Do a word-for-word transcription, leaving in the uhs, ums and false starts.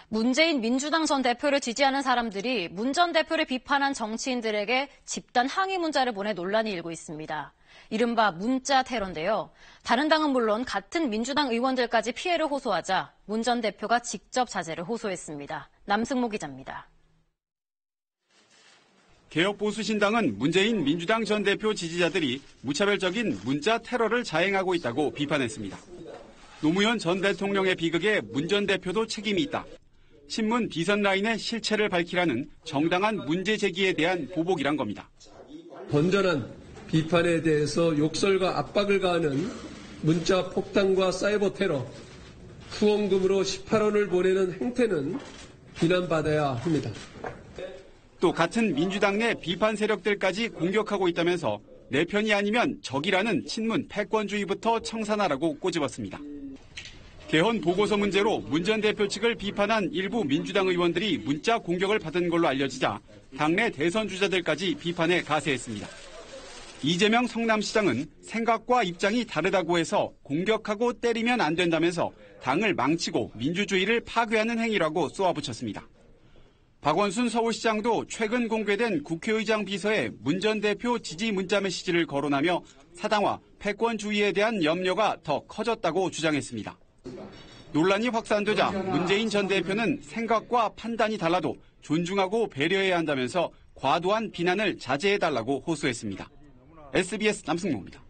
문재인 민주당 전 대표를 지지하는 사람들이 문 전 대표를 비판한 정치인들에게 집단 항의 문자를 보내 논란이 일고 있습니다. 이른바 문자 테러인데요. 다른 당은 물론 같은 민주당 의원들까지 피해를 호소하자 문 전 대표가 직접 자제를 호소했습니다. 남승모 기자입니다. 개혁보수신당은 문재인 민주당 전 대표 지지자들이 무차별적인 문자 테러를 자행하고 있다고 비판했습니다. 노무현 전 대통령의 비극에 문 전 대표도 책임이 있다. 신문 비선 라인의 실체를 밝히라는 정당한 문제 제기에 대한 보복이란 겁니다. 건전한 비판에 대해서 욕설과 압박을 가하는 문자 폭탄과 사이버 테러, 후원금으로 십팔 원을 보내는 행태는 비난받아야 합니다. 또 같은 민주당 내 비판 세력들까지 공격하고 있다면서 내 편이 아니면 적이라는 친문 패권주의부터 청산하라고 꼬집었습니다. 개헌 보고서 문제로 문 전 대표 측을 비판한 일부 민주당 의원들이 문자 공격을 받은 걸로 알려지자 당내 대선 주자들까지 비판에 가세했습니다. 이재명 성남시장은 생각과 입장이 다르다고 해서 공격하고 때리면 안 된다면서 당을 망치고 민주주의를 파괴하는 행위라고 쏘아붙였습니다. 박원순 서울시장도 최근 공개된 국회의장 비서에 문 전 대표 지지 문자 메시지를 거론하며 사당화, 패권주의에 대한 염려가 더 커졌다고 주장했습니다. 논란이 확산되자 문재인 전 대표는 생각과 판단이 달라도 존중하고 배려해야 한다면서 과도한 비난을 자제해달라고 호소했습니다. 에스비에스 남승모입니다.